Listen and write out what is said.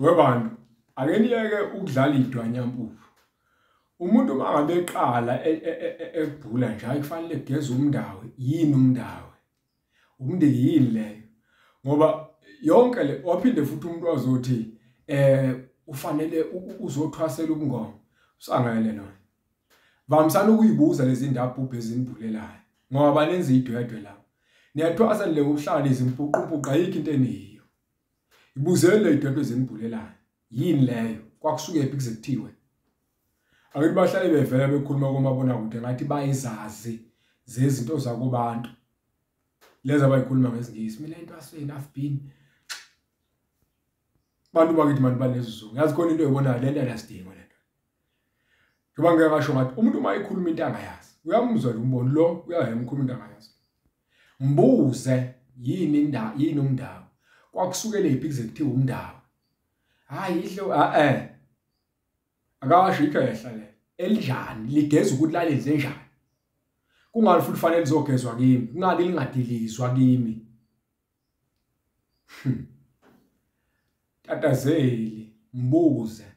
Webantu akeniyeke ukudlala idwanyampuphu. Umuntu mangabe eqala ekubhula nje kufanele kugeze umndawo yini umndawo. Umndeni yini leyo. Ngoba yonke le waphinde futhi umuntu wazothi ufanele uzothwasela ubungoma. Usangayele nona. Vamisana ukuyibuza lezi ndabhubhe ezinibhulelayo. Ngoba banenza idwedwe la. Niyathwasa le ngokuhlala izimpuqumpuqa ayikho into eniyo. Ibuzele idwedwe ezinibhulelayo. Yini leyo? Kwakusuke ephi kuze kuthiwe? Akithi bahlale bevela bekhuluma komabona kude ngathi bayizazi zezinto zakubantu. Leza abayikhuluma ngesingisi. Mina into aswena I've been bantu bakithi manje banesizungu. Yazi khona into oyibona le nto ayasidinga lento. Ngoba ngeke ngasho ngathi umuntu uma ekhuluma into angayazi. Uyamuzwa umbono lo uyayemkhuluma into angayazi. Mbuze yini umndawo. Kwakusukele ephi kuze kuthiwe umndawo. Hayi ihlo akasho ikho ehlale elinjani ligeza ukuthi lalenze njani. Kungali futhi fanele lizogezwa kimi, kungali lingadilizwa kimi. Tatazeli mbuze